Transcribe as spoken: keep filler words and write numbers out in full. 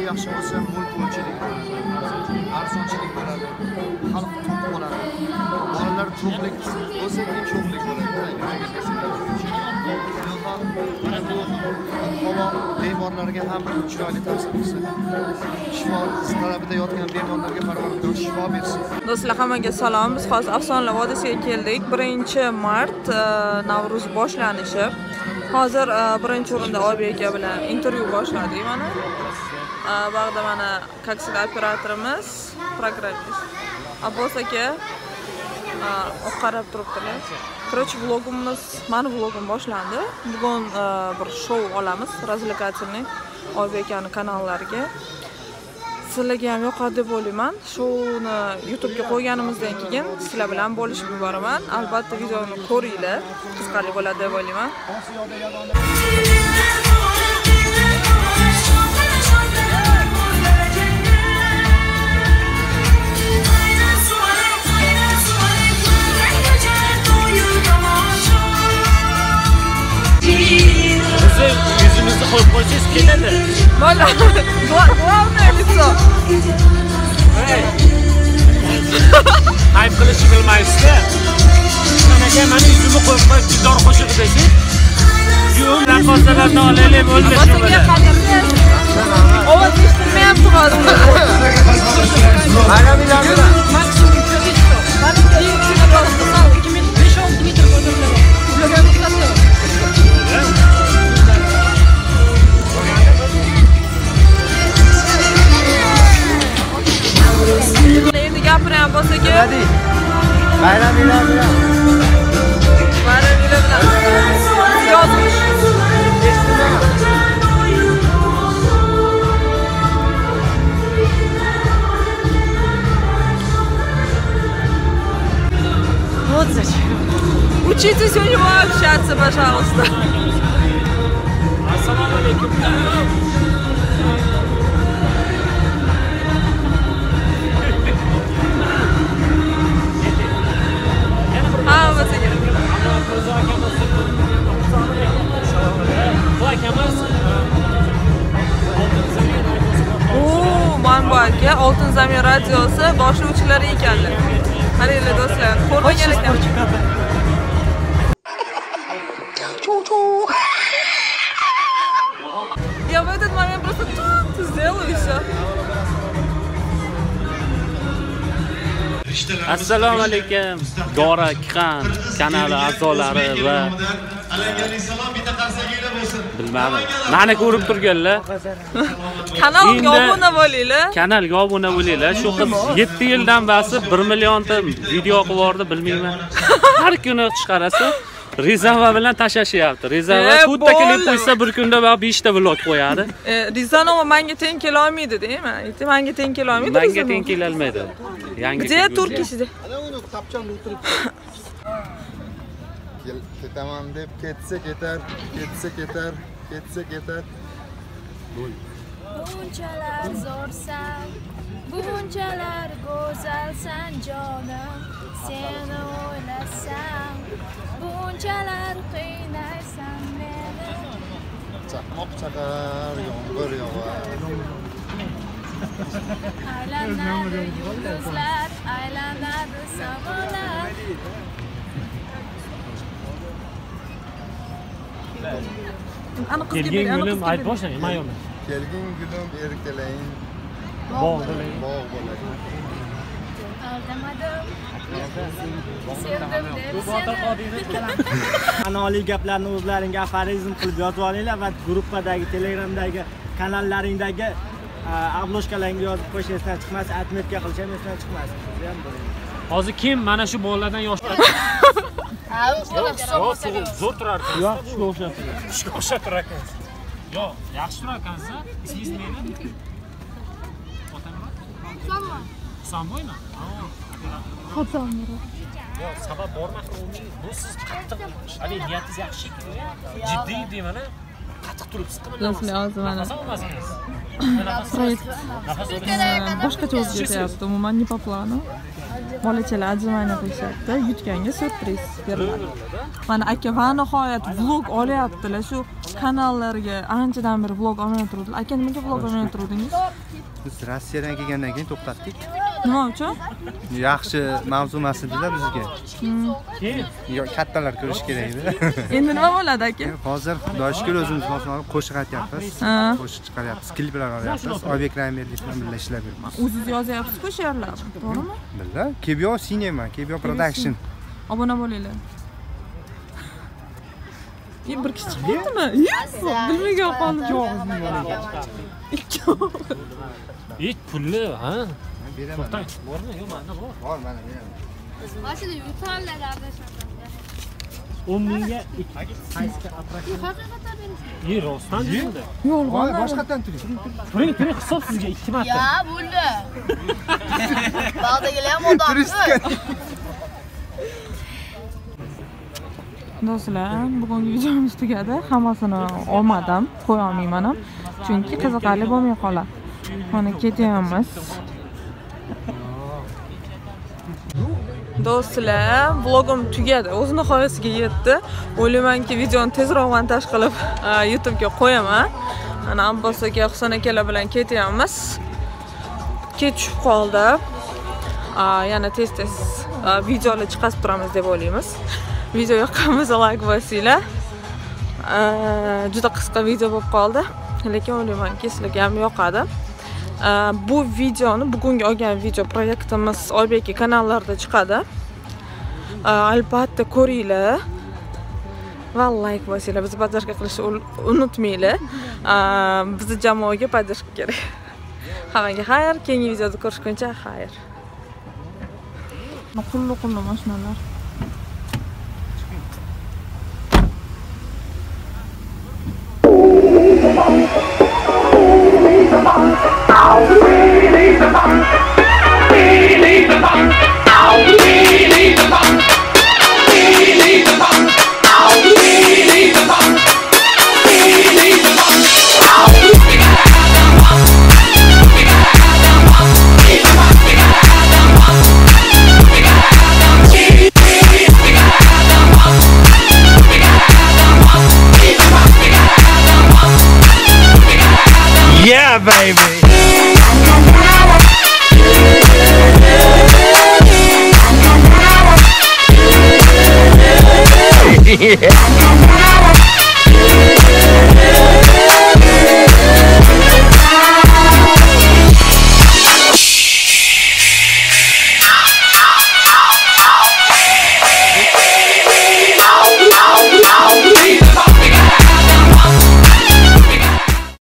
yaxshi bo'lsa, mulk ko'chilik bo'ladi. Arzonchilik bo'ladi. Xalq to'q bo'ladi. Bolalar to'qlik bo'lsa, keyin cho'qlik bo'ladi. Yuragingizga singadi. Mana bu havo bemorlarga ham chiroyli ta'sir qilsin. Shifo talabida yotgan bemorlarga Parvardigor shifo bersin. Do'stlar, hammaga salom. Biz hozir Afsonlar vodiysiga keldik. birinchi mart Navruz boshlanishi. Hozir birinchi o'rinda Oybek aka bilan intervyu boshladik mana. Bu yerda mana kaksida operatorimiz, programmist Abbos aka oq qarab turibdilar. Короче, vlogimiz, mani vlogim boshlandi. Bugun bir shou olamiz, razlikatsiyaning Oybek akaning kanallariga. Sizlarga ham yoqadi deb o'ylayman. Shouni YouTube ga qo'yganimizdan keyin sizlar bilan bo'lishib yuboraman. Albatta videoni ko'ringlar, qiziqarli bo'ladi deb o'ylayman. Yüzünüzü koyup koysanız ketadi. Valla, главное лицо. Ayıp qilishni bilmaysizlar. Qanaqa meni yuzimni qo'yib qo'yib dor qo'shig'i desin. Yo'q, raqqosalarni olaylik bo'ldi shu bilan. Ovoz eshitilmayapti hozir. Mana bilan maksimum количество. Mana ikki besh olti metr ko'taradi. Ularga qiladi. Endi gapiryapman bo'lsa kerak. Hadi. Bayram bilan bilan. Bayram bilan. Yozmish. Вот зачем. Учитесь у него общаться, пожалуйста. Assalomu alaykum. Manbo aka Oltin Zamin radiosi boshlovchilari ekanlar. Qaranglar do'stlar, ko'rmagan ekan. Я в этот момент просто тут сделаю всё. Assalomu alaykum. Gora Khan kanali a'zolari va bilmadim. Meni ko'rib turganlar. Kanalga obuna bo'linglar. Kanalga obuna bo'linglar. Shu qiz yetti yildan beri bir millionta video qilib yordi, bilmayman. Har kuni chiqarasa Rizanova bilan tashlashayapti. Rizanova to'rtta klip qo'ysa bir kunda va besh ta vlog qo'yadi. Rizanova menga teng kela olmaydi deyman. Aytdim, menga teng kela olmaydi. Menga teng kela olmaydi. Yangi. Где Turkiyada? Ana uni tapchanda o'tirib. Ketaman deb ketsa ketar, ketsa ketar, ketsa ketar. Bunchalar zo'rsan, bunchalar go'zalsan jonim, seni o'ylasam, bunchalar qiynaysan meni. Chaqmoq chaqar, yomg'ir yog'ar. Aylanadi yulduzlar, aylanadi samalar. Ana qizga Kelgin ber, ana gulim qizga ayt ber. boshlang, mayonmi? Kelgin gulim erkalayin. Bog' bo'ling. Bog' bo'ling. Aldamadim. Sevdim deb seni. Anoli gaplarni o'zlaringga aforizm qilib yozib olinglar va gruppadagi, Telegramdagi kanallaringdagi obloshkalarga yozib qo'yishdan chiqmas, atmetga qilishdan esdan chiqmas. Siz ham bo'ling. Hozir kim mana shu bolalardan yoshlar? Zo'r turar ekan. Yo'q, shuga o'xshab turadi. Shuga o'xshab turar ekan. Yo'q, yaxshi turar ekansiz. Ismingiz nima? Samboy. Samboymi? Xotamurod. Yo'q, sabab bormi? Bu siz qattiq, hali niyatingiz yaxshi. Jiddiy deyman-a. Qattiq turibsiz. Do'stlar, hozir mana Nafas olmasangiz. proyekt Nafas olsangiz. boshqacha o'zib ketyapti. Umuman не по плану. Bolachalar ajrimani qilishyapti. Yutganga syurpriz beriladi. Mana aka va nihoyat vlog olyaptilar. Shu kanallarga anchadan beri vlog olmay turuvdilar. Aka nimaga vlog olmay turuvdingiz? Biz Rossiyadan kelgandan keyin to'xtatdik. Nima uchun? Yaxshi mavzu emas edilar bizga. Yo, kattalar ko'rish kerak edi. Endi nima bo'ladi aka? Hozir Xudoga shukr o'zimiz masonga qo'shiq aytyapmiz. Ha. Qo'shiq chiqaryapmiz, kliplar olyapmiz. Oybek Raymerlik bilan birga ishlab yuribmiz. O'zingiz yozyapsiz-ku she'rlarni, to'g'rimi? Billa, Kebyo Cinema, Kebyo Production. Obuna bo'linglar. E bir kishi chiqdimi? Bilmagan qoldim. Ikki. Hech pulli, ha? Beraman. To'xtang. Bormi? Yo'q, mana bor. Bor, mana beraman. Mashina yutallar ardashadi. o'n mingga qaysi attraksion? Haqiqatan berish. Yer rostdan endi. Yolg'on. Voy, boshqatdan turing. Turing, turing, hisob sizga ikki marta. Ya bo'ldi. Bog'dagilar ham odam. Turistika. Do'stlar, bugungi videomiz tugadi. Hammasini olmadim, qo'ya olmayman ham. Chunki qiziqarli bo'lmay qoladi. Mana ketyapmiz. Do'stlar, vlogim tugadi. O'z nihoyasiga yetdi. O'ylaymanki, videoni tezroq montaj qilib YouTube'ga qo'yaman. Mana Abbos aka, Husan akalar bilan ketyapmiz. Kech tushib qoldi. Yana tez-tez videolar chiqarib turamiz deb o'ylaymiz. Video yoqqan bo'lsa like bosinglar. Juda qisqa video bo'lib qoldi, lekin o'ylaymanki sizlarga ham yoqadi. Bu videoni, bugungi olgan video proyektimiz Oybek kanallarida chiqadi. Albatta ko'ringlar. Va like bosinglar, bizni podдержка qilishni unutmanglar. Bizni jamoaga podдержка kerak. Hammaga xayr, keyingi videoda ko'rishguncha xayr. Qullu-qullu mashinalar. Yeah, baby. Yeah.